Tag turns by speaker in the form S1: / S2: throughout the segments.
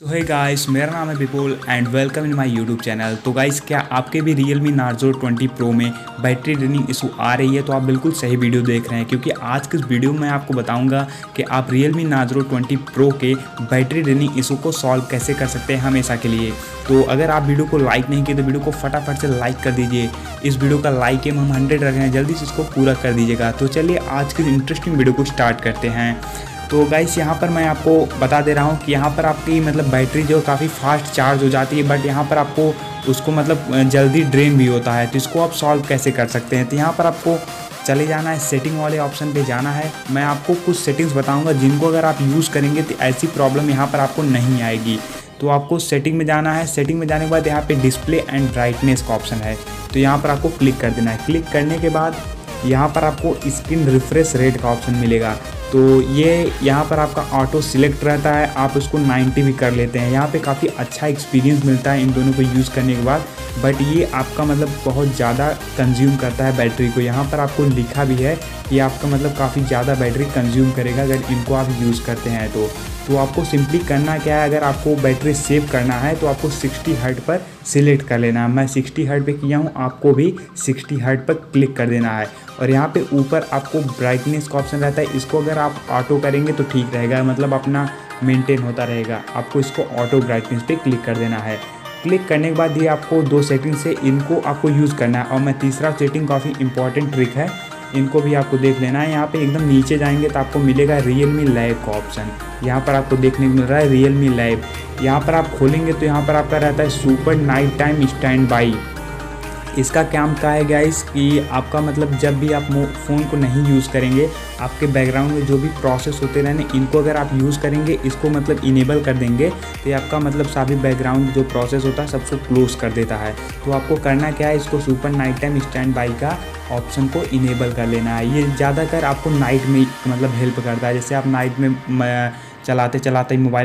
S1: तो hey guys, मेरा नाम है Vipul and welcome in my YouTube channel. तो गाइस, क्या आपके भी Realme Narzo 20 Pro में बैटरी ड्रेनिंग इशू आ रही है? तो आप बिल्कुल सही वीडियो देख रहे हैं, क्योंकि आज के इस वीडियो में आपको बताऊंगा कि आप Realme Narzo 20 Pro के बैटरी ड्रेनिंग इशू को सॉल्व कैसे कर सकते हैं हमेशा के लिए। तो अगर आप वीडियो को लाइक नहीं किए तो वीडियो को फटाफट से लाइक कर दीजिए। इस वीडियो का लाइक एम हम 100 रख रहे हैं, जल्दी से इसको पूरा कर दीजिएगा। तो चलिए आज की इंटरेस्टिंग वीडियो को स्टार्ट करते हैं। तो गाइस, यहाँ पर मैं आपको बता दे रहा हूँ कि यहाँ पर आपकी बैटरी जो काफ़ी फास्ट चार्ज हो जाती है, बट यहाँ पर आपको उसको जल्दी ड्रेन भी होता है। तो इसको आप सॉल्व कैसे कर सकते हैं? तो यहाँ पर आपको चले जाना है, सेटिंग वाले ऑप्शन पे जाना है। मैं आपको कुछ सेटिंग्स बताऊँगा जिनको अगर आप यूज़ करेंगे तो ऐसी प्रॉब्लम यहाँ पर आपको नहीं आएगी। तो आपको सेटिंग में जाना है। सेटिंग में जाने के बाद यहाँ पे डिस्प्ले एंड ब्राइटनेस का ऑप्शन है, तो यहाँ पर आपको क्लिक कर देना है। क्लिक करने के बाद यहाँ पर आपको स्क्रीन रिफ्रेश रेट का ऑप्शन मिलेगा। तो ये यहाँ पर आपका ऑटो सिलेक्ट रहता है, आप उसको 90 भी कर लेते हैं। यहाँ पे काफ़ी अच्छा एक्सपीरियंस मिलता है इन दोनों को यूज़ करने के बाद, बट ये आपका बहुत ज़्यादा कंज्यूम करता है बैटरी को। यहाँ पर आपको लिखा भी है कि आपका काफ़ी ज़्यादा बैटरी कंज्यूम करेगा अगर इनको आप यूज़ करते हैं। तो आपको सिंपली करना क्या है, अगर आपको बैटरी सेव करना है तो आपको 60 हर्ट्ज पर सिलेक्ट कर लेना है। मैं 60 हर्ट्ज पे किया हूँ, आपको भी 60 हर्ट्ज पर क्लिक कर देना है। और यहाँ पे ऊपर आपको ब्राइटनेस का ऑप्शन रहता है, इसको अगर आप ऑटो करेंगे तो ठीक रहेगा, अपना मेंटेन होता रहेगा। आपको इसको ऑटो ब्राइटनेस पे क्लिक कर देना है। क्लिक करने के बाद ये आपको दो सेटिंग से इनको आपको यूज़ करना है। और मैं तीसरा सेटिंग काफ़ी इंपॉर्टेंट ट्रिक है, इनको भी आपको देख लेना है। यहाँ पे एकदम नीचे जाएंगे तो आपको मिलेगा Realme Lab का ऑप्शन। यहाँ पर आपको देखने को मिल रहा है Realme Lab। यहाँ पर आप खोलेंगे तो यहाँ पर आपका रहता है super night time stand by. इसका काम क्या है गाइस कि आपका जब भी आप फ़ोन को नहीं यूज़ करेंगे, आपके बैकग्राउंड में जो भी प्रोसेस होते रहने, इनको अगर आप यूज़ करेंगे, इसको इनेबल कर देंगे तो ये आपका सारी बैकग्राउंड जो प्रोसेस होता है सबको क्लोज कर देता है। तो आपको करना क्या है, इसको super night time stand by का ऑप्शन को इनेबल कर लेना है। ये ज़्यादातर आपको नाइट में हेल्प करता है। जैसे आप नाइट में चलाते चलाते मोबाइल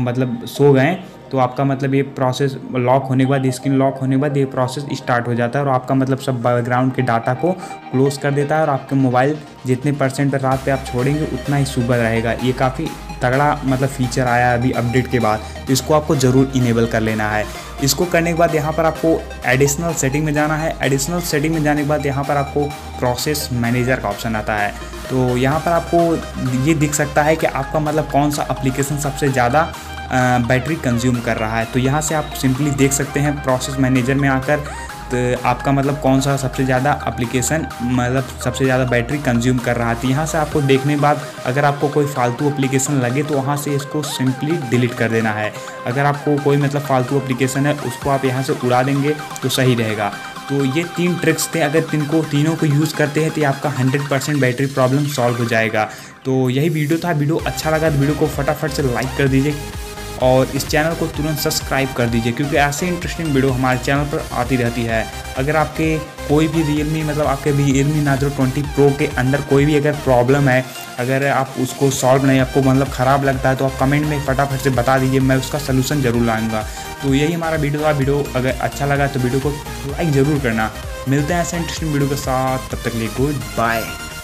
S1: सो गए तो आपका ये प्रोसेस लॉक होने के बाद, स्क्रीन लॉक होने के बाद ये प्रोसेस स्टार्ट हो जाता है और आपका सब बैकग्राउंड के डाटा को क्लोज कर देता है। और आपके मोबाइल जितने % पर रात पे आप छोड़ेंगे उतना ही सुबह रहेगा। ये काफ़ी तगड़ा फीचर आया है अभी अपडेट के बाद, तो इसको आपको ज़रूर इनेबल कर लेना है। इसको करने के बाद यहाँ पर आपको एडिशनल सेटिंग में जाना है। एडिशनल सेटिंग में जाने के बाद यहाँ पर आपको प्रोसेस मैनेजर का ऑप्शन आता है। तो यहाँ पर आपको ये दिख सकता है कि आपका कौन सा एप्लीकेशन सबसे ज़्यादा बैटरी कंज्यूम कर रहा है। तो यहाँ से आप सिंपली देख सकते हैं प्रोसेस मैनेजर में आकर, तो आपका कौन सा सबसे ज़्यादा एप्लीकेशन सबसे ज़्यादा बैटरी कंज्यूम कर रहा है। तो यहाँ से आपको देखने के बाद अगर आपको कोई फालतू एप्लीकेशन लगे तो वहाँ से इसको सिंपली डिलीट कर देना है। अगर आपको कोई फालतू एप्लीकेशन है उसको आप यहाँ से उड़ा देंगे तो सही रहेगा। तो ये 3 ट्रिक्स थे, अगर तीनों को यूज़ करते हैं तो आपका 100% बैटरी प्रॉब्लम सॉल्व हो जाएगा। तो यही वीडियो था। वीडियो अच्छा लगा तो वीडियो को फटाफट से लाइक कर दीजिए और इस चैनल को तुरंत सब्सक्राइब कर दीजिए, क्योंकि ऐसे इंटरेस्टिंग वीडियो हमारे चैनल पर आती रहती है। अगर आपके कोई भी आपके भी Realme Narzo 20 Pro के अंदर कोई भी अगर प्रॉब्लम है, अगर आप उसको सॉल्व नहीं, आपको ख़राब लगता है, तो आप कमेंट में फटाफट से बता दीजिए, मैं उसका सलूशन ज़रूर लाऊंगा। तो यही हमारा वीडियो था। वीडियो अगर अच्छा लगा तो वीडियो को लाइक ज़रूर करना। मिलते हैं ऐसे इंटरेस्टिंग वीडियो के साथ, तब तक के लिए गुड बाय।